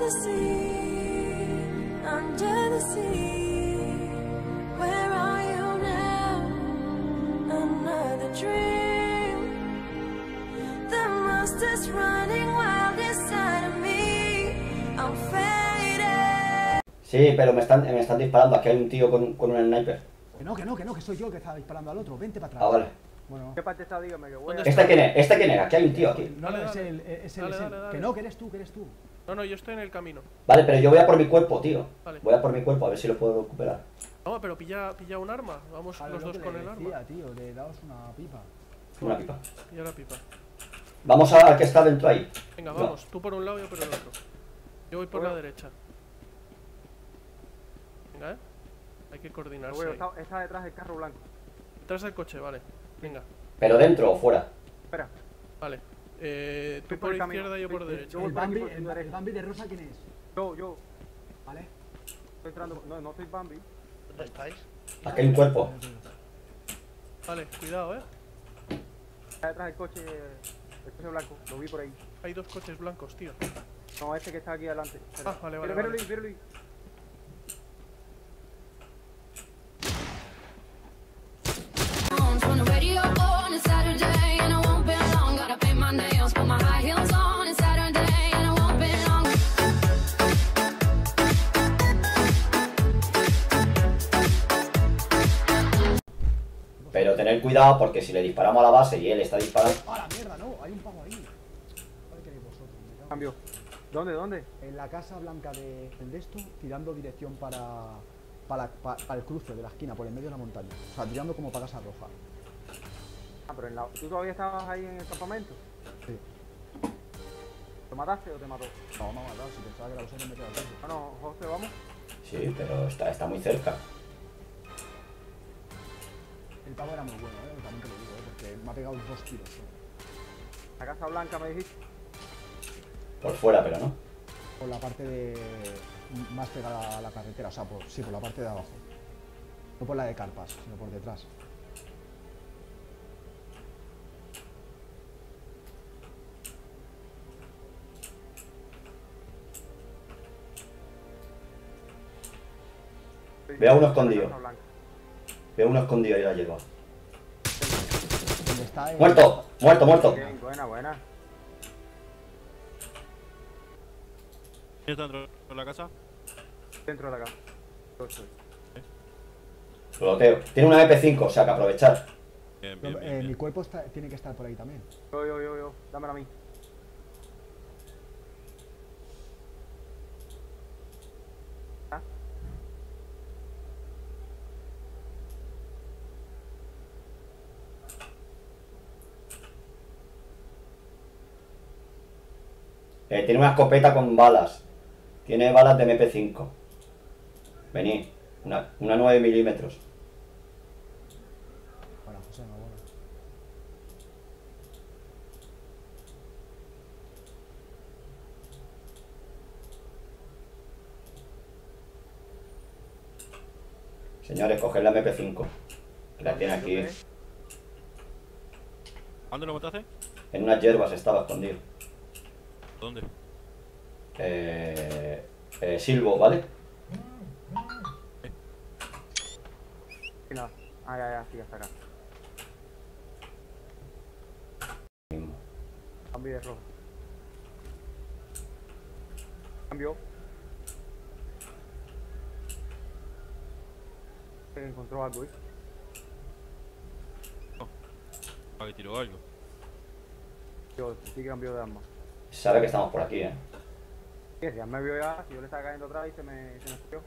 the sea, under the sea. Where are you now? Another dream. The monster's running wild inside of me. I'm faded. Sí, pero me están disparando. Aquí hay un tío con un sniper. Que no, que soy yo el que estaba disparando al otro. Vente para atrás. Ah, vale. Bueno. ¿Qué parte está? Dígame que voy a... ¿Este quién es? ¿Este quién es? Aquí hay un tío aquí. No, Dale, es dale. él, es él, Dale, es él. dale, dale. Que no, que eres tú, que eres tú. No, yo estoy en el camino. Vale, pero yo voy a por mi cuerpo, tío. Vale. Voy a por mi cuerpo, a ver si lo puedo recuperar. No, pero pilla un arma. Vamos Vale, los lo dos que con le el decía, arma. tío, le daos una pipa. Una pipa. Pilla la pipa. Vamos a ver qué está dentro ahí. Venga, No. vamos. Tú por un lado y yo por el otro. Yo voy por la derecha. Venga, hay que coordinarse. Bueno, ahí. está detrás del carro blanco. Detrás del coche, vale. Venga, ¿Pero dentro o fuera? Espera. vale. Tú por por el camino. izquierda y yo por Sí, derecha. yo voy El por aquí Bambi, por tu derecha. el Bambi de rosa, ¿quién es? Yo. Vale. Estoy entrando. No soy Bambi. ¿Dónde estáis? Aquí hay un cuerpo. Vale, cuidado, Está detrás del coche blanco. Lo vi por ahí. Hay dos coches blancos, tío. No, este que está aquí adelante. Espera. Ah, vale. Míralo, míralo. On the radio on a Saturday, and I won't be long. Gotta paint my nails, put my high heels on. It's Saturday, and I won't be long. Pero tener cuidado porque si le disparamos a la base y él está disparando... ¡Ah, la mierda, no! Hay un pavo ahí. ¿Cuál queréis vosotros? Me cago en- Cambio. ¿Dónde? En la casa blanca del de esto, tirando dirección para el cruce de la esquina, por el medio de la montaña. O sea, tirando como para casa roja. Ah, pero ¿tú todavía estabas ahí en el campamento? Sí. ¿Lo mataste o te mató? No, me ha matado, si pensaba que era vosotros me quedaba tiempo. Bueno, José, vamos. Sí, pero está muy cerca. El pavo era muy bueno, también te lo digo, porque me ha pegado 2 tiros. La Casa Blanca me dijiste. Por fuera, pero no. Por la parte de... más pegada a la carretera, o sea, por la parte de abajo. No por la de carpas, sino por detrás. Veo a uno escondido. La Casa Blanca. Veo uno escondido ahí la hierba. Donde está el... ¡Muerto! ¡Muerto! Bien, buena. ¿Quién está dentro de la casa? Dentro de la casa. Yo estoy. Loteo. Tiene una MP5, o sea que aprovechar. Bien, No, bien, bien. mi cuerpo tiene que estar por ahí también. Yo. Dámela a mí. ¿Ah? Tiene una escopeta con balas. Tiene balas de MP5. Vení. Una 9 milímetros. Bueno, José, no, bueno. Señores, coged la MP5. Que la tiene aquí. ¿Dónde lo mataste? En unas hierbas estaba escondido. ¿Dónde? Silvo, ¿vale? Sí, nada. Ya, sí, hasta acá. Cambio de rojo. Cambio. Encontró algo, ¿eh? Para que tiró algo. Yo sí que cambió de arma. Sabe que estamos por aquí, Sí, ya me vio ya, si yo le estaba cayendo atrás y se me fue.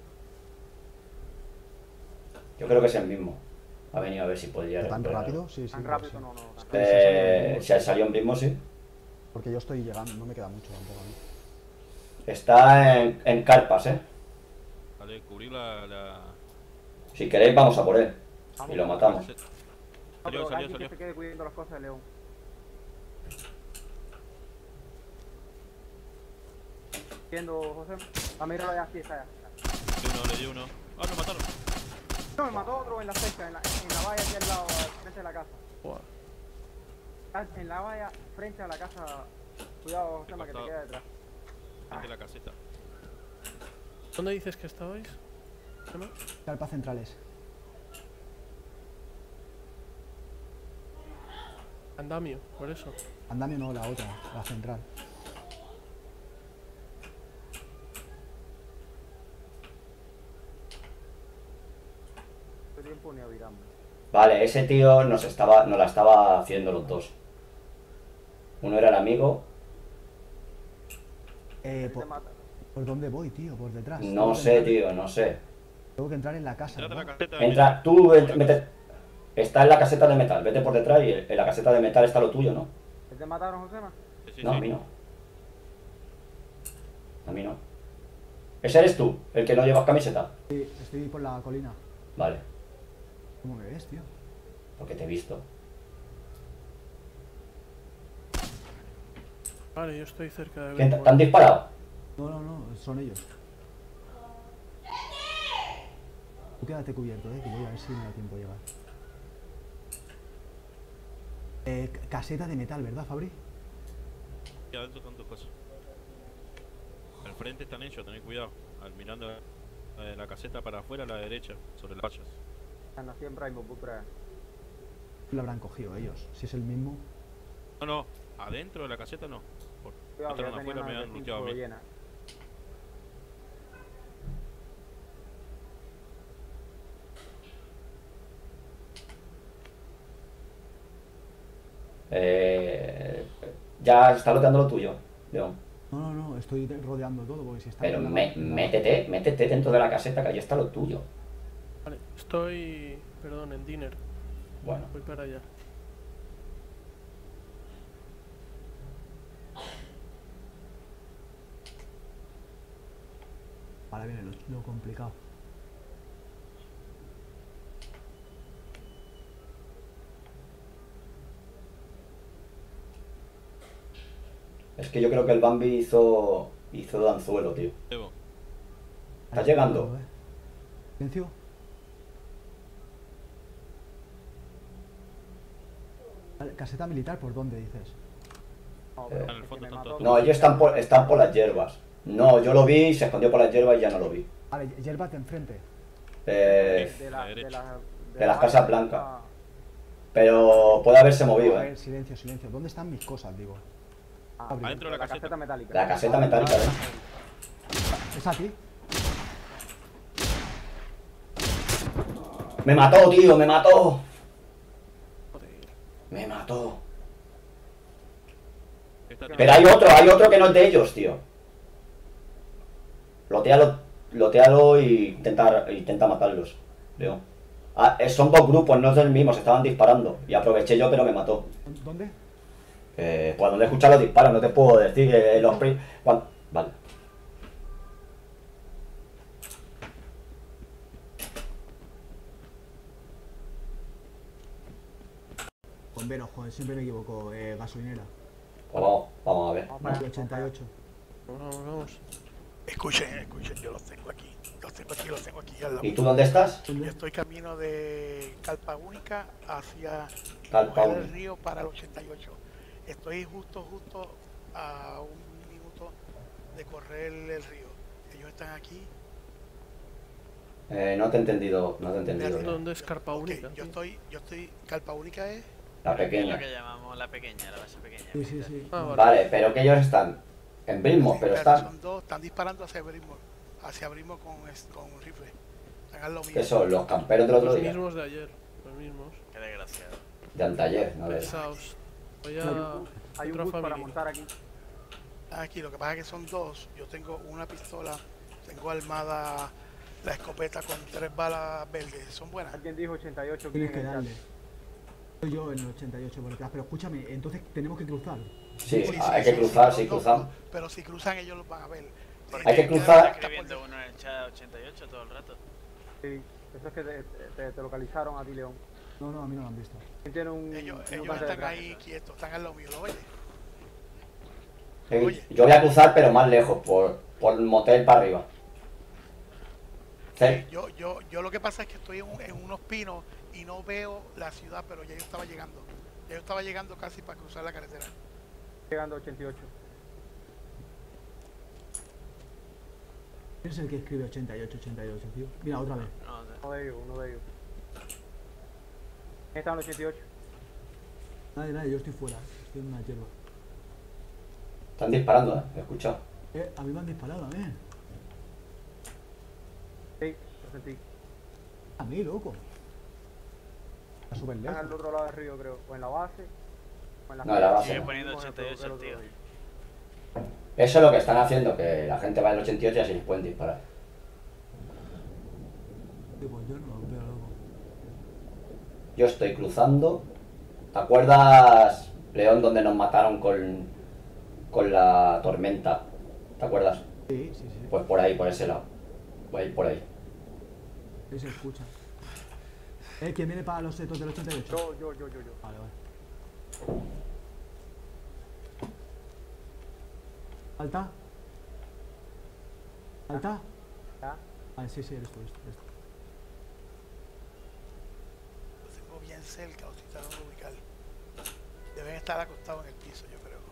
Yo creo que es el mismo. Ha venido a ver si podía ¿Tan recuperar. rápido? Sí, sí. Tan sí. rápido no. Si salió en mismo, sí. Porque yo estoy llegando, no me queda mucho tampoco a mí. Está en carpas, Vale, cubrí la... Si queréis, vamos a por él. Y lo matamos. No, Salió, pero alguien salió. que se quede cuidando las cosas de León. Viendo, José. A míralo allá, sí, está allá. Le di uno. Ah, me mataron. No, me mató otro en la fecha, en la valla aquí al lado, frente a la casa. Buah. En la valla, frente a la casa. Cuidado, José, que te queda detrás. Frente a la caseta. ¿Dónde dices que estabais? Emma? Carpas centrales. Andamio, por eso. Andamio no, la otra, la central. Este tiempo ni a virarme. Vale, ese tío nos la estaba haciendo los dos. Uno era el amigo. Te ¿Por mata. dónde voy, tío? ¿Por detrás? No Tengo que sé, entrar- tío, no sé. Tengo que entrar en la casa, Entrate a la ¿no? caseta. Entra, tú, vete. Está en la caseta de metal, vete por detrás y en la caseta de metal está lo tuyo, ¿no? ¿Te mataron, Josema? Sí, No, a sí. mí no. A mí no. Ese eres tú, el que no llevas camiseta. Sí, estoy por la colina. Vale, ¿Cómo me ves, tío? porque te he visto. Vale, yo estoy cerca de ¿Quién te han Greenwood. disparado? No, son ellos. Tú quédate cubierto, que voy a ver si me da tiempo a llegar. Caseta de metal, ¿verdad, Fabri? Y adentro están dos cosas. Al frente están ellos, tened cuidado. Mirando la caseta para afuera a la derecha, sobre las vallas. Anda siempre hay bupura. Lo habrán cogido ellos. Si es el mismo. No, adentro de la caseta no. Por Cuidado que ya entraron tenía afuera, me una han de luteado a 5 mí. llena. Ya está loteando lo tuyo, León. No, estoy rodeando todo porque si está. Pero en la- métete dentro de la caseta que ahí está lo tuyo. Vale, estoy... Perdón, en dinner. Bueno, Voy para allá. Ahora viene lo complicado. es que yo creo que el Bambi hizo de anzuelo, tío. Evo, ¿Estás llegando? Silencio. Vale, caseta militar, ¿por dónde dices? No, En pero el es fondo que me están mató. todos. No, ellos están por las hierbas. No, yo lo vi, se escondió por las hierbas y ya no lo vi. Vale, hierbas de enfrente. De la derecha. de las la casas valle blancas. está- Pero puede haberse A movido, ver, silencio. ¿Dónde están mis cosas, digo? Ah, Adentro de la caseta. metálica. La caseta metálica, ¿eh? ¿Es aquí? ¡Me mató, tío! ¡Me mató! Joder. ¡Me mató! Está Pero hay otro que no es de ellos, tío. Lotealo y intenta matarlos, Leo. Ah, son dos grupos, no es del mismo, se estaban disparando. Y aproveché yo, pero me mató. ¿Dónde? Cuando le he escuchado los disparos, no te puedo decir. Vale. Bomberos, joder, siempre me equivoco. Gasolinera. Pues vamos a ver. Vamos para allá, 88. Vamos. Escuchen, yo los tengo aquí. Los tengo aquí al lado. ¿Y tú dónde estás? Yo estoy camino de Calpa Única hacia Calpa coger el Única. río para el 88. Estoy justo a un minuto de correr el río. Ellos están aquí. No te he entendido, Leo. ¿Dónde es Carpa Ok, Única? yo estoy. Calpa Única es. La Es pequeña. lo que llamamos la pequeña, la base pequeña. Sí. Ah, vale. Vale, pero que ellos están en Brimos, pero están... Son dos, están disparando hacia Brimo con rifle. Están al lo mío. ¿Qué son? Los camperos del otro Los día. mismos de ayer. Los mismos. Qué desgraciado. De anteayer, no ves. Pesados. Voy a... Hay un otra bus para familia. montar aquí. Aquí, lo que pasa es que son dos. Yo tengo una pistola, tengo armada la escopeta con 3 balas verdes. Son buenas. Alguien dijo 88 aquí Tienes en que el chat. darle. Soy yo en el 88 por detrás. Pero escúchame, entonces tenemos que cruzar. Sí, Sí, hay sí, que sí, cruzar, sí, si los dos, cruzamos. pero si cruzan ellos los van a ver. Hay que Tienen cruzar. dar Está vuelta por escribiendo uno en el chat 88 todo el rato. Sí, eso es que te localizaron a ti, León. No, a mí no lo han visto. ¿Quién tiene un Ellos un están mutante detrás? ahí quietos, están al lado mío, ¿lo oyes? Sí, yo voy a cruzar, pero más lejos, por el motel para arriba. Sí. Yo lo que pasa es que estoy en unos pinos y no veo la ciudad, pero ya yo estaba llegando. Ya yo estaba llegando casi para cruzar la carretera. Llegando a 88. ¿Quién es el que escribe 88, 88, tío? Mira, otra vez. No, no. Uno de ellos, uno de ellos. ¿Quién está en el 88? Nadie, yo estoy fuera. Estoy en una hierba. Están disparando, he escuchado. A mí me han disparado, también. Sí, lo sentí. A mí, loco. Está súper Están lejos. al otro lado del río, creo. O en la base. O en la No, en la base. Sigue no. poniendo Mismo en 88 el otro tío. río. Eso es lo que están haciendo, que la gente va al 88 y así les pueden disparar. Sí, pues yo no lo veo, loco. Yo estoy cruzando. ¿Te acuerdas, León, donde nos mataron con la tormenta? ¿Te acuerdas? Sí, sí, sí. Pues por ahí, por ese lado. Voy a ir por ahí. Sí se escucha. ¿Quién viene para los setos del 88? Yo. Vale, vale. ¿Alta? ¿Alta? ¿Ya? Vale, sí, eres tú. Los tengo bien cerca, los estoy tratando de ubicar. Deben estar acostados en el piso, yo creo.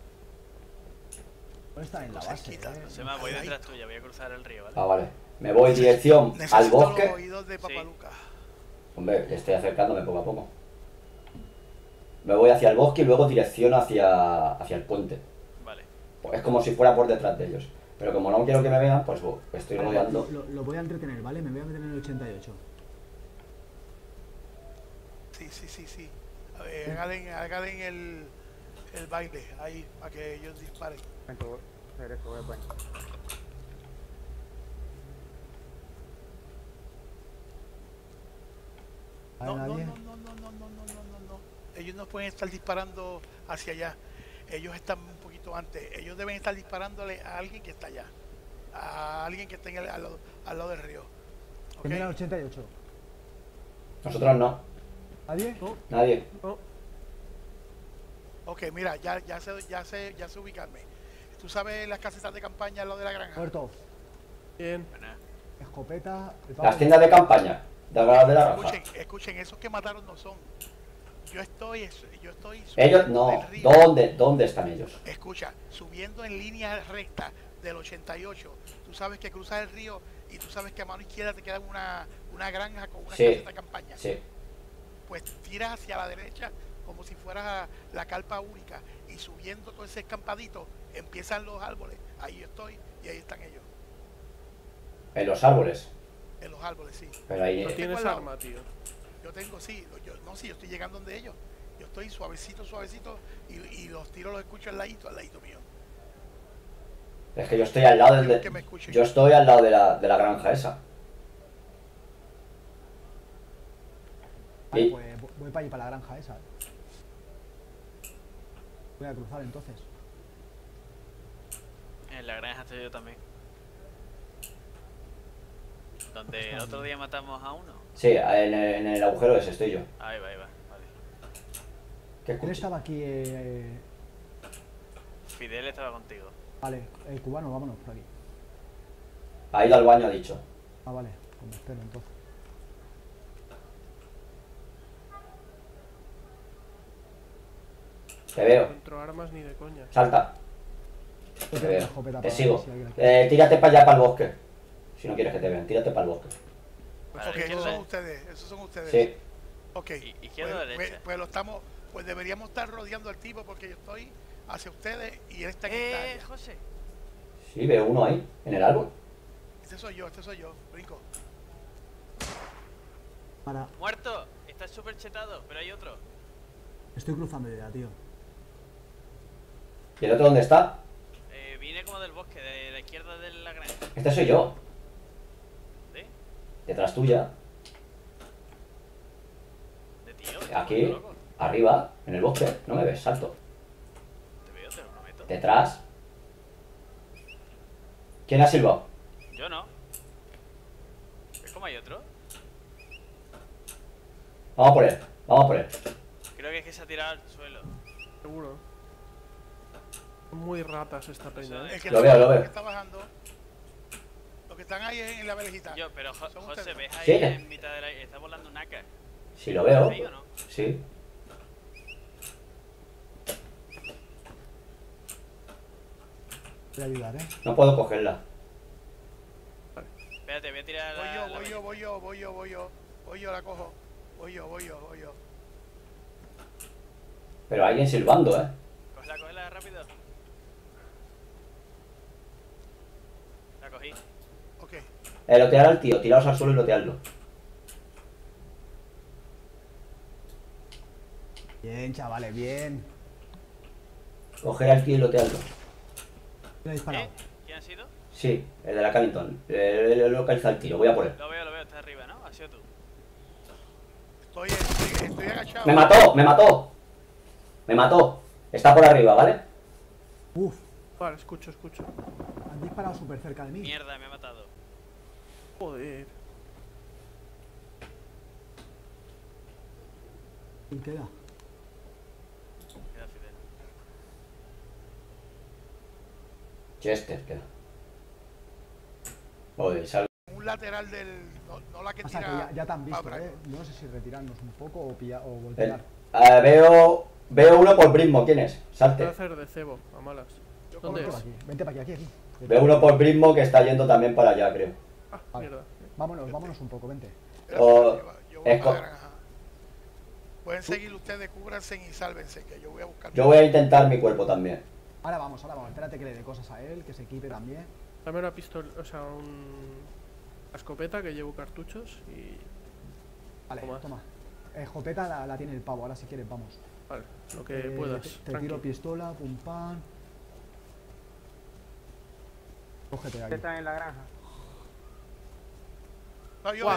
¿Dónde está? En la base, Cerquita. Se me voy Al detrás ladito. tuya, voy a cruzar el río, ¿vale? Ah, vale. Me voy dirección al Necesito bosque. los oídos de Papaluca. Hombre, estoy acercándome poco a poco. Me voy hacia el bosque y luego dirección hacia el puente. Vale. Pues es como si fuera por detrás de ellos. Pero como no quiero que me vean, pues estoy Vale, rodeando. lo voy a entretener, ¿vale? Me voy a meter en el 88. Sí. A ver, háganle el baile ahí para que ellos disparen. Vente, voy a hacer eso, voy al baño. ¿Hay No. nadie? Ellos no pueden estar disparando hacia allá. Ellos están un poquito antes. Ellos deben estar disparándole a alguien que está allá. A alguien que está al lado del río. ¿Ok? ¿Quién viene al 88? Nosotros no. ¿Nadie? Nadie. Ok, mira, ya sé ubicarme. ¿Tú sabes las casetas de campaña al lado de la granja? Muerto. Bien. Buena. Escopeta. El Las tiendas de campaña. De la raja. Escuchen, esos que mataron no son. Yo estoy Ellos subiendo no. del río. ¿Dónde están ellos? Escucha, subiendo en línea recta del 88, tú sabes que cruzas el río y tú sabes que a mano izquierda te queda una granja con una Sí. caseta de campaña. Sí. Pues tiras hacia la derecha como si fuera la carpa única y subiendo todo ese escampadito empiezan los árboles. Ahí estoy y ahí están ellos, En los árboles. en los árboles, sí. Pero ahí. No tienes al lado. arma, tío. Yo tengo, sí, yo estoy llegando donde ellos. Yo estoy suavecito y los tiros los escucho al ladito mío. Es que yo estoy al lado Quiero que me escuchen. Yo estoy al lado de la granja esa. Vale, Y- pues voy para allí, para la granja esa. Voy a cruzar entonces. En la granja estoy yo también. Donde el otro día matamos a uno. Sí, en el agujero ese estoy yo. Ahí va, vale. ¿Qué ¿Quién escuchas? estaba aquí? Fidel estaba contigo. Vale, cubano, vámonos por aquí. Ha ido al baño, ha dicho. Ah, vale, pues me espero entonces. Te No veo. encuentro armas ni de coña. Salta. Yo Te tengo veo. una escopeta Te para sigo. ver si alguien la quiere. Tírate para allá, para el bosque. Si no quieres que te vean, tírate para el bosque. Para Ok, la esos son izquierda. ustedes, esos son ustedes. Sí. Ok. ¿Izquierda o derecha? Pues deberíamos estar rodeando al tipo porque yo estoy hacia ustedes y él está en esta área. José. Sí, veo uno ahí, en el árbol. Este soy yo, brinco. Para... Muerto. Está súper chetado, pero hay otro. Estoy cruzando ya, tío. ¿Y el otro dónde está? Viene como del bosque, de la izquierda de la granja. Este soy yo. ¿Sí? Detrás tuya. De tío. Aquí, Loco. arriba, en el bosque. No me ves, salto. Te veo, te lo prometo. Detrás. ¿Quién ha silbado? Yo no. ¿Es como hay otro? Vamos por él, vamos por él. Creo que es que se ha tirado al suelo. Seguro. Son muy ratas esta peña, ¿eh? El que Lo está, veo, lo el veo. que está bajando. Los que están ahí en la verjita. Yo, pero Son José, ustedes. ¿ves ahí Sí. en mitad de la... Está volando un AK? Si lo veo. ¿Ahí o no? Sí. Voy a ayudar, No puedo cogerla. Espérate, voy a tirar la... Voy yo, la cojo. Voy yo. Pero alguien silbando, Cógela rápido. La cogí. Ok. Lotear al tío, tiraos al suelo y lotearlo. Bien, chavales, bien. Coger al tío y lotearlo. Le he disparado. ¿Quién ha sido? Sí, el de la Cannington. Él localiza al tío, voy a por él. Lo veo, está arriba, ¿no? Ha sido tú. Estoy agachado. ¡Me mató! Está por arriba, ¿vale? Uf, Vale, escucho. han disparado súper cerca de mí. Mierda, me ha matado. Joder. ¿Quién queda? Queda Fidel. Chester, queda. Joder, salgo. Un lateral del... No la que Pasa que tira... ya te han visto, Fabra. No sé si retirarnos un poco o voltear. Veo uno por Brismo, ¿quién es? Voy a Salte. hacer de cebo, a malas. ¿Dónde Vente es? para aquí, vente para aquí. Veo uno por Brismo que está yendo también para allá, creo. Ah, Vale. mierda. Vámonos un poco, vente. O- Yo voy Esco- para la granja. Pueden seguir ustedes, cúbranse y sálvense, que yo voy a buscar... Yo voy a intentar mi cuerpo también. Ahora vamos. Espérate que le dé cosas a él, que se equipe también. Dame una pistola, o sea, una escopeta que llevo cartuchos y... Vale, Toma. toma. Escopeta la tiene el pavo, ahora si quieres vamos. Vale, lo que puedas. Te tranqui. tiro pistola, pum pam. Cógete de aquí. Está en la granja. No, yo.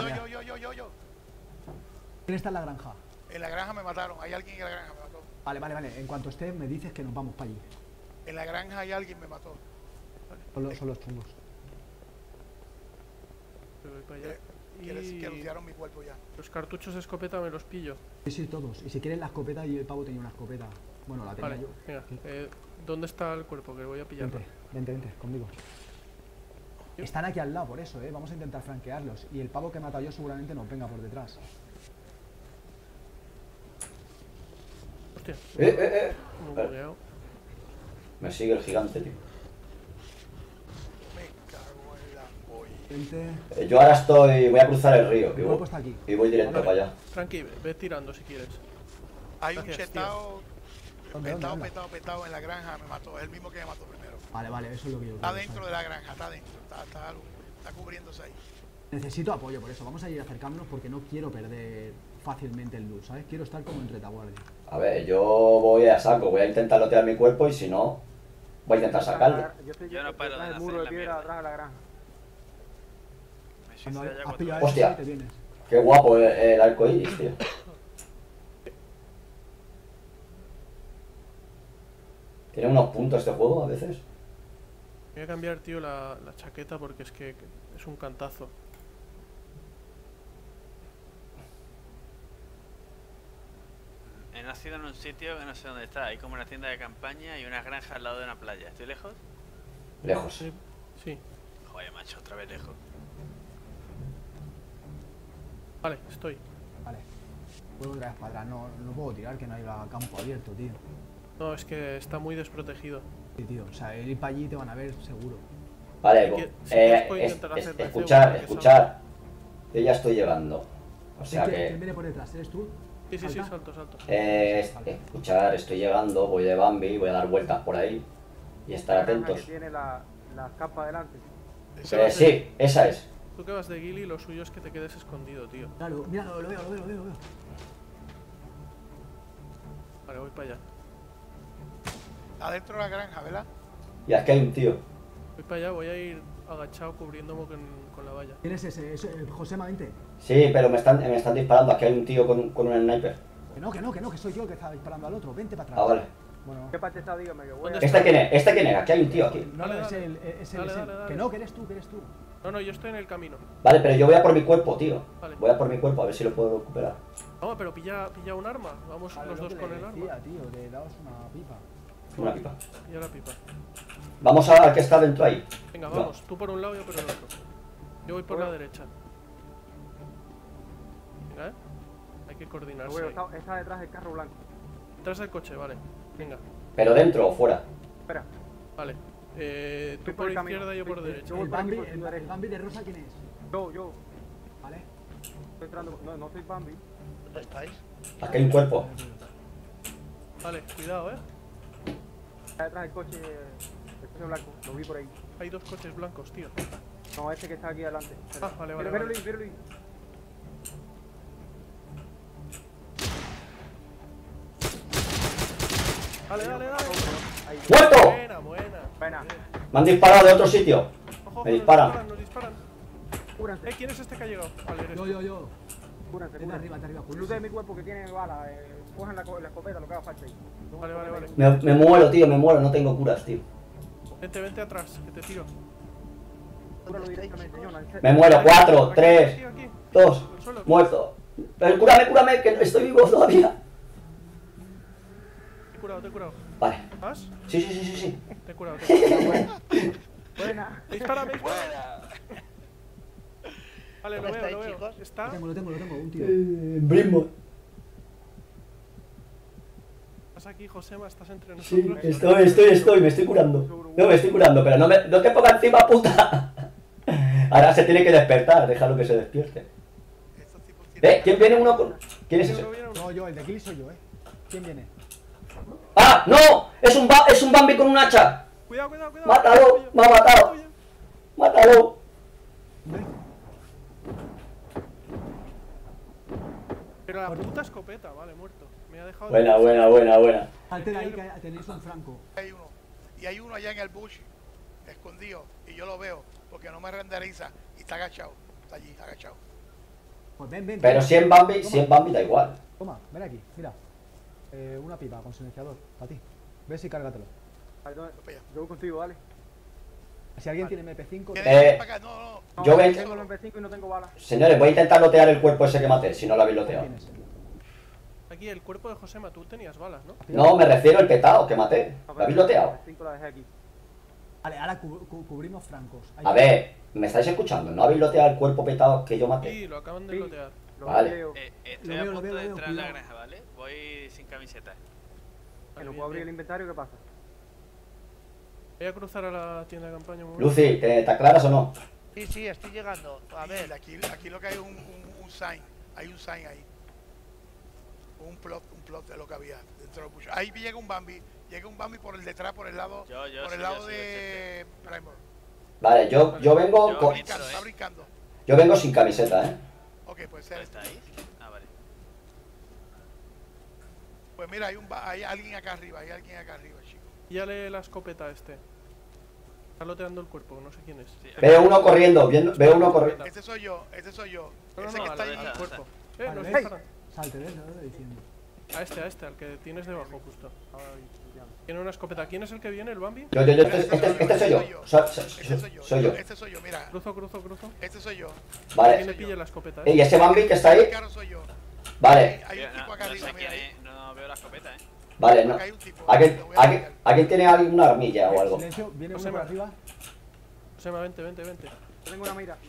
¿Quién está en la granja? En la granja me mataron. Hay alguien en la granja me mató. Vale. En cuanto esté, me dices que nos vamos para allí. En la granja hay alguien me mató. Son los chungos. Me voy para allá. Quiere decir que Y lutearon mi cuerpo ya. los cartuchos de escopeta me los pillo. Sí, todos. Y si quieres la escopeta, y el pavo tenía una escopeta. Bueno, la tenía Vale, yo. venga. ¿Dónde está el cuerpo? Que voy a pillarlo. Vente, conmigo. Están aquí al lado, por eso, vamos a intentar franquearlos. Y el pavo que he matado yo seguramente nos venga por detrás. Hostia, me he Vale. bugueado. Me sigue el gigante, tío. Me cago en la polla. Vente. Yo ahora voy a cruzar el río. El cuerpo está aquí. Y voy directo Vale. para allá. Tranqui, ve tirando si quieres. Hay un Gracias, chetao ¿Dónde? petado en la granja, me mató. Es el mismo que me mató primero. Vale, eso es lo que yo Está quiero dentro de saber. la granja, está dentro. Está cubriéndose ahí. Necesito apoyo por eso. Vamos a ir acercándonos porque no quiero perder fácilmente el loot, ¿sabes? Quiero estar como en retaguardia. A ver, yo voy a saco. Voy a intentar lotear mi cuerpo y si no, voy a intentar sacarlo. Yo estoy Yo no paro detrás de del muro hacer de la piedra mierda. atrás de la granja. Me Cuando suicido ya has 4 pillado veces. Hostia. eso, te vienes. Qué guapo el arco iris, tío. Tiene unos puntos este juego a veces. Voy a cambiar, tío, la chaqueta porque es que es un cantazo. He nacido en un sitio que no sé dónde está. Hay como una tienda de campaña y una granja al lado de una playa. ¿Estoy lejos? Lejos. Sí. Sí. Joder, macho, otra vez lejos. Vale, estoy. Vale. Vuelvo otra vez para atrás. No puedo tirar que no haya campo abierto, tío. No, es que está muy desprotegido. Sí, tío. O sea, el ir para allí te van a ver seguro. Vale, Si quieres puedo intentar hacer de escuchar. cebo, Yo ya estoy llegando. O sea ¿Quién que... viene por detrás? ¿Eres tú? Sí, ¿Salta? salto. escuchar, estoy llegando, voy de Bambi, voy a dar vueltas por ahí y estar La granja atentos. que tiene la capa delante. Sí, esa es. Tú que vas de Gilly, lo suyo es que te quedes escondido, tío. Claro, mira, lo veo. Vale, voy para allá. Adentro de la granja, ¿verdad? Y aquí hay un tío. Voy para allá, voy a ir agachado cubriéndome con la valla. ¿Quién es ese? José Mamente. Sí, pero me están disparando. Aquí hay un tío con un sniper. Que no, que soy yo el que estaba disparando al otro. Vente para atrás. Ah, vale. Bueno, ¿Qué parte está? Dígame que voy a... ¿Dónde ¿Este quién es? ¿Este quién es? Aquí hay un tío aquí. no, Dale, es dale. él. Dale. Que no, que eres tú. No, yo estoy en el camino. Vale, pero yo voy a por mi cuerpo, tío. Vale. Voy a por mi cuerpo, a ver si lo puedo recuperar. Vamos, pero pilla un arma. Vamos Vale, los lo dos que con le el decía, arma. tío, le daos una pipa. Una pipa. Pilla la pipa. Vamos al que está dentro ahí. Venga, No. vamos. Tú por un lado y yo por el otro. Yo voy por la derecha. Venga, hay que coordinarse. Bueno, ahí. está detrás del carro blanco. Detrás del coche, vale. Venga, ¿Pero dentro o fuera? Espera. vale. Tú Estoy por el camino. izquierda y yo por Estoy- derecha. yo voy El por aquí Bambi, por tu derecha. el Bambi de rosa, ¿quién es? Yo. ¿Vale? Estoy entrando. No soy Bambi. ¿Dónde estáis? Aquí hay un cuerpo. Vale, cuidado, Está detrás del coche blanco. Lo vi por ahí. Hay dos coches blancos, tío. No, ese que está aquí adelante. Ah, vale, vale. Pero vale. Luis. Dale. Ahí. ¡Muerto! Buena. Me han disparado de otro sitio. Ojo, Me disparan. Nos disparan. Cúbranse. ¿Quién es este que ha llegado? Vale, eres tú. Yo. Cúbranse. Vete arriba, Luz de mi cuerpo que tiene bala. Cojan la escopeta, lo que haga falta ahí. Vale. Me muero, tío, me muero. No tengo curas, tío. Vente atrás, que te tiro. Cúralo directamente, Jonah. Me muero. 4, Aquí, 3, aquí. 2. Al suelo. Muerto. Pero cúrame, que estoy vivo todavía. Te he curado. Vale. ¿Vas? Sí. Te he curado. Buena. Dispárame. Vale, lo ¿Dónde veo. estáis, chicos? ¿Está? Lo tengo, un tío. Brimbo. ¿Estás aquí, Josema? ¿Estás entre Sí, nosotros? estoy, me estoy curando. No, me estoy curando, pero no te pongas encima, puta. Ahora se tiene que despertar, déjalo que se despierte. Estos tipos tienen ¿Quién viene uno con...? ¿Quién es ese? No, yo, el de aquí soy yo, ¿Quién viene? ¡Ah, no! Es un Bambi con un hacha. Cuidado. Mátalo, me ha matado. Mátalo. Pero la puta escopeta, vale, muerto. Me ha dejado... Buena. Salte de ahí que tenéis un franco. Hay uno. Y hay uno allá en el bush, escondido. Y yo lo veo, porque no me renderiza. Y está agachado. Está allí, agachado. Pues ven. Pero si en Bambi da igual. Toma, ven aquí, mira. Una pipa con silenciador, para ti. Ves y cárgatelo. Yo voy contigo, dale. Si alguien tiene MP5, ¿Quieres ir para acá? No. Yo ven- Tengo los MP5 y no tengo balas. Señores, voy a intentar lotear el cuerpo ese que maté, si no lo habéis loteado. tienes. Aquí, el cuerpo de Josema, tú tenías balas, ¿no? No, me refiero al petado que maté. ¿Lo habéis loteado? Los MP5 la dejé aquí. Vale, ahora cubrimos francos. A ver, ¿me estáis escuchando? ¿No habéis loteado el cuerpo petado que yo maté? Sí, lo acaban de Sí. lotear. Los Vale. veo. Estoy Lo a veo, punto de veo, entrar en la cuidado. granja, ¿vale? Voy sin camiseta. Que no puedo abrir el inventario, ¿qué pasa? Voy a cruzar a la tienda de campaña un momento. Lucy, ¿te aclaras o no? Sí, estoy llegando. A ver, Aquí lo que hay es un sign. Hay un sign ahí. Un plot de lo que había dentro del bush. Ahí llega un Bambi por el detrás, por el lado, de Primor. Vale, yo vengo Yo con... brincando, Está brincando. Yo vengo sin camiseta, ¿eh? Ok, puede ser. ¿Está ahí? Ah, vale. Pues mira, hay alguien acá arriba, chicos. Píllale la escopeta a este. Está loteando el cuerpo, no sé quién es. Sí, Veo uno corriendo, veo uno corriendo. Este soy yo. No, Ese no, que está ahí. al cuerpo. Vale, Nos ¿ves? disparan. Salte, ¿ves? Lo voy diciendo. A este, al que tienes debajo justo. Tiene una escopeta. ¿Quién es el que viene, el Bambi? Este soy yo. Soy yo. Este soy yo, mira. Cruzo. Este soy yo. Que Vale. le pille la escopeta, ¿Y ese Bambi que está ahí? El caro soy yo. Vale, Hay un tipo acá No arriba, sé mira quién ahí. es, no veo la escopeta, vale, no. Acá hay un tipo. ¿Alguien, Lo voy a alguien, pillar. alguien tiene alguna armilla o algo? Silencio, viene uno Josema. por arriba. Josema, vente. Yo tengo una mira.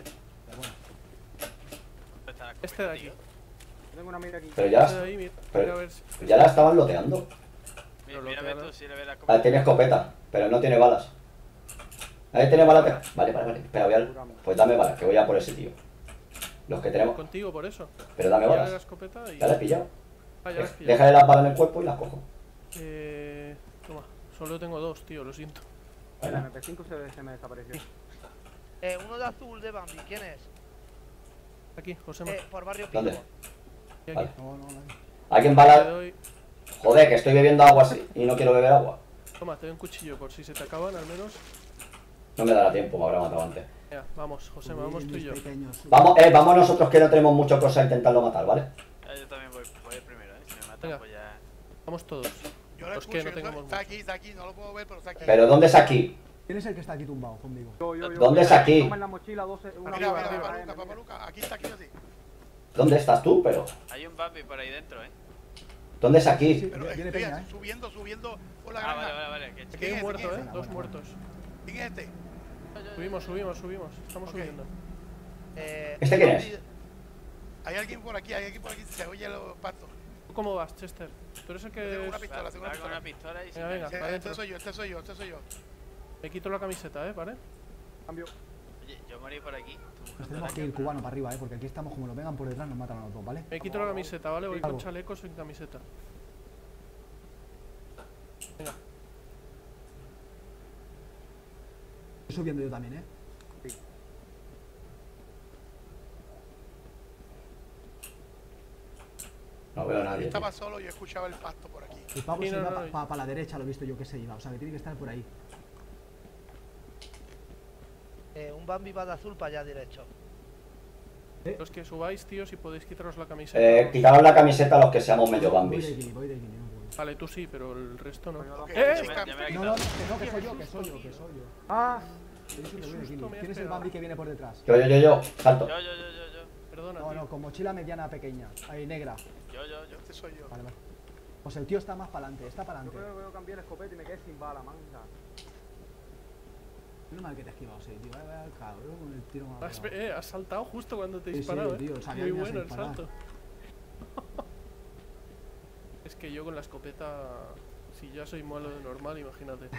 Está la Este de escopeta, aquí. tío. Yo tengo una mira aquí. Pero ya, Este de ahí, mira pero- a ver si... ya la estaban loteando. Mírame tú si le ves la escopeta. Vale, tiene escopeta, pero no tiene balas. Ahí tiene balas. Vale. Espera, pues dame balas, que voy a por ese tío. Los que tenemos. Contigo, por eso. Pero dame Píllale la balas. escopeta y... Ya la he pillado. Ah, ya la has pillado. Déjale las balas en el cuerpo y las cojo. Toma, solo tengo dos, tío, lo siento. El Bueno, MP5 se me desapareció. uno de azul de Bambi, ¿quién es? Aquí, Josema. Por Barrio ¿Dónde? Pico. Y aquí. vale. No, nadie. ¿Alguien Te bala? doy... Joder, que estoy bebiendo agua así y no quiero beber agua. Toma, te doy un cuchillo por si se te acaban al menos. No me dará tiempo, me habrá matado antes. Ya, vamos, Josema, vamos tú y yo. Vamos nosotros que no tenemos mucha cosa a intentarlo matar, ¿vale? Yo también voy primero, Si me matan, Venga. pues ya. Vamos todos. Yo lo Los que escucho, no tengamos está mucho. aquí, no lo puedo ver, pero está aquí. Pero ¿dónde es aquí? ¿Quién es el que está aquí tumbado conmigo? Yo. ¿Dónde es aquí? Toma en la mochila 12, una Mira, arriba, mira, arriba, Papaluca, aquí está aquí así. ¿Dónde estás tú? Pero Hay un Bambi por ahí dentro, ¿dónde es aquí? Pero Viene estoy peña, subiendo por la Ah, granja. vale. Que Aquí hay un muerto, dos muertos. ¿Quién es este? Subimos. Estamos Ok. subiendo. ¿Este quién es? Hay alguien por aquí, se oye los patos. ¿Tú cómo vas, Chester? Tú eres el Yo tengo que... una pistola, tengo una Va con una pistola. pistola y Venga, venga. se- para adentro. Este soy yo. Me quito la camiseta, ¿vale? Cambio. Oye, yo morí por aquí. Tu Nos tenemos que ir cubano para arriba, porque aquí estamos como nos vengan por detrás, nos matan a los dos, ¿vale? Me quito la camiseta, ¿vale? Voy con Algo. chaleco sin camiseta. Venga. Estoy subiendo yo también, No veo a Yo nadie. estaba solo y yo escuchaba el pasto por aquí. El pavo Sí, se no, iba no, para la derecha, lo he visto yo que se iba. O sea, que tiene que estar por ahí. Un Bambi va de azul para allá derecho. Los que subáis, tío, si podéis quitaros la camiseta. Quitaros la camiseta a los que seamos medio Voy bambis. de aquí, no puedo. Vale, tú sí, pero el resto no. Ok, ¡Eh! chica, Ya me la he No, quitado. que soy yo, que soy yo. Ah, Yo soy de susto Guinea. me has ¿Quién es el pegado. Bambi que viene por detrás? Yo, salto. Yo. Perdona, No, tío. no, con mochila mediana pequeña. Ahí, negra. Yo. este soy yo. Vale, vale. Pues el tío está más para adelante, está para yo adelante. creo que voy a cambiar la escopeta y me quedé sin bala, manga. No mal que te he esquivado, sí, tío. Vaya cabrón con el tiro más. Has saltado justo cuando te he Sí, disparado, sí, tío, sabía Muy que me ibas a bueno el disparar. salto. Es que yo con la escopeta, si ya soy malo de normal, imagínate.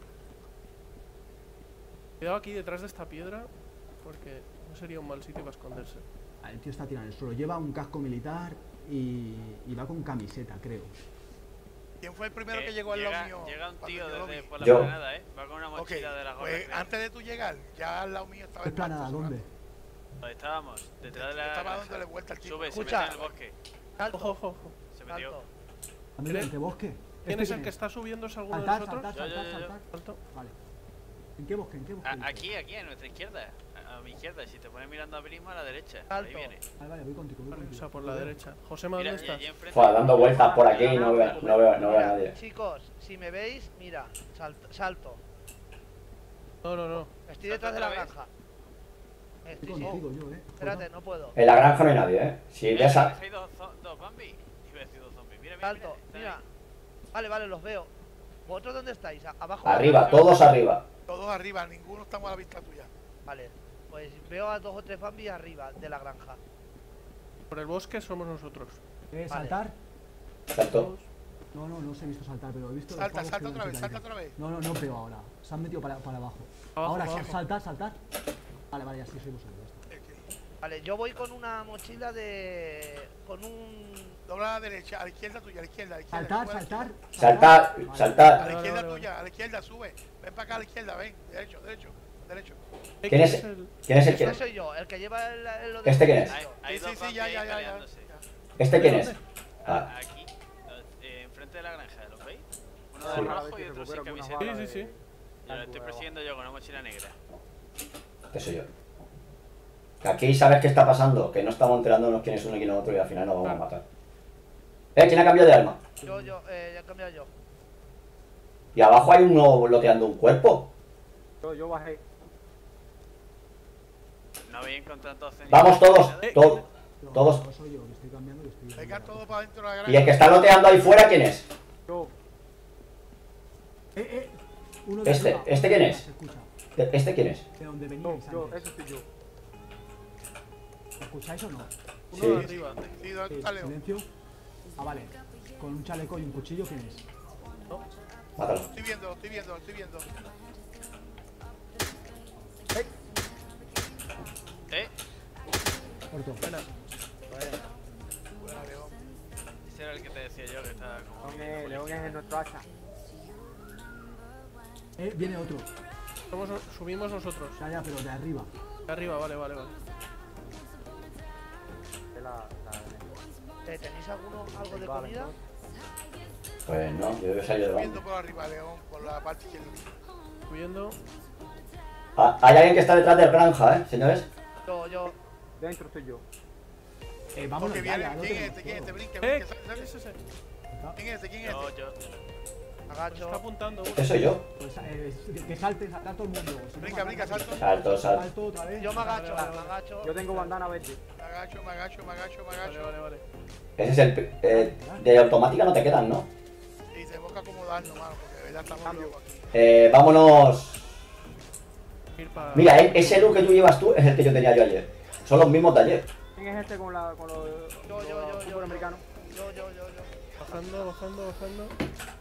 Quedado aquí detrás de esta piedra, porque no sería un mal sitio para esconderse. El tío está tirando en el suelo. Lleva un casco militar y va con camiseta, creo. ¿Quién fue el primero que llegó al lado mío? Llega un cuando tío yo lo desde vi? por la Yo. planada, Va con una Ok, mochila de la gorra. pues antes de tú llegar, ya al lado mío estaba ¿Qué el pasto. planada? ¿Dónde? Donde estábamos, detrás de la Estaba granja. dándole vuelta al tipo. Sube, se Escucha. mete en el bosque. Salto, Ojo, ojo, ojo. Se metió. salto. Amigo, ¿en qué bosque? ¿Quién ¿Este es el que está subiendo? ¿Es alguno de Saltar, nosotros? saltar, Yo. saltar, saltar. Salto. Vale. ¿En qué bosque? ¿En qué bosque? dices? Aquí, a nuestra izquierda. A mi izquierda. Si te pones mirando a Prisma, a la derecha. Por ahí Alto. viene. Vale, vale, voy contigo, voy Vale, o contigo. sea, por la derecha. Josema, Mira, ¿dónde y estás? allí enfrente. Fua, dando vueltas por aquí y no veo a nadie. Chicos, si me veis, mira, salto. No. Estoy ¿Salto detrás de la otra vez? granja. Estoy Estoy, contigo yo, espérate, no puedo. En la granja no hay nadie, Si ves a... Hay dos Bambi. Iba a decir dos zombies. Mira. Salto, están mira. ahí. Vale, los veo. ¿Vosotros dónde estáis? ¿Abajo? Arriba, todos arriba. Todos arriba, ninguno estamos a la vista tuya. Vale, pues veo a 2 o 3 Bambi arriba de la granja. Por el bosque somos nosotros. ¿Saltar? Salto. No os he visto saltar, pero he visto los Salta, pavos salta que otra han vez, hecho salta ahí. otra vez. No pego ahora. Se han metido para abajo. Ahora, saltar. Vale, ya sí, soy vosotros. Ya está. Vale, yo voy con una mochila de... con un... Dobla a la derecha, a la izquierda tuya, a la izquierda, a la izquierda. sube a la Saltar. izquierda. Saltar. A la izquierda Vale. tuya, a la izquierda, sube. Ven para acá a la izquierda, ven. Derecho. ¿Quién es el que...? Ese soy yo, el que lleva lo de... ¿Este quién es? Hay Sí, dos sí, Bambi ya, ahí ya, ya, peleándose. ¿Este quién es? Ah, Aquí, enfrente de la granja, ¿los veis? Uno Sí. de rojo y otro sin camiseta. Sí. Yo lo estoy persiguiendo yo con una mochila negra. este soy yo. Que aquí sabes qué está pasando, que no estamos enterándonos quién es uno y quién es otro y al final nos vamos a matar. ¿Quién ha cambiado de arma? Yo, ya he cambiado yo. Y abajo hay uno loteando un cuerpo. Yo bajé. No habéis encontrado entonces... Vamos todos, todos. No soy yo, que estoy cambiando y estoy... Venga todos para dentro de la granja. Y el que está loteando ahí fuera, ¿quién es? Yo. Uno de Este, arriba, ¿este uno quién de es? arriba, se escucha. ¿Este quién es? De donde veníais Yo, antes. ese soy yo. ¿Lo escucháis o no? Uno Sí. de arriba. Sí, ¿dónde Sí, está Leo? silencio. Ah, vale. Con un chaleco y un cuchillo, ¿quién es? Mátalo. Lo estoy viendo. Corto. Buena. Buena, León. Ese era el que te decía yo que estaba como... León es nuestro hacha. Viene otro. Subimos nosotros. Ya, pero de arriba. De arriba, vale. ¿Tenéis algo de comida? Pues no, yo debe salir de Viendo banda. por arriba, León, por la parte izquierda. Subiendo. Ah, hay alguien que está detrás de la granja, señores. Yo... Dentro estoy yo. Vámonos Porque ya, viene, ya, no ¿quién es tenemos este? ¿Quién es este? todo. Brinque, ¿Qué sale. es ese? ¿Quién es este? ¿Quién es este? Yo. agacho. Está apuntando. ¿Qué soy yo? Pues que salte todo el mundo. Si no, Brinca, matan. salto. Salto. Salto otra vez. Yo me agacho, Vale. me agacho. Yo tengo bandana verde. Me agacho. Vale. Ese es el... de automática no te quedan, ¿no? Y tenemos que acomodarnos, mano, porque de verdad estamos locos aquí. Vámonos... Ir para... Mira, ese look que tú llevas tú es el que yo tenía yo ayer. Son los mismos de ayer. ¿Quién es este con los Yo. americanos? Yo. Bajando.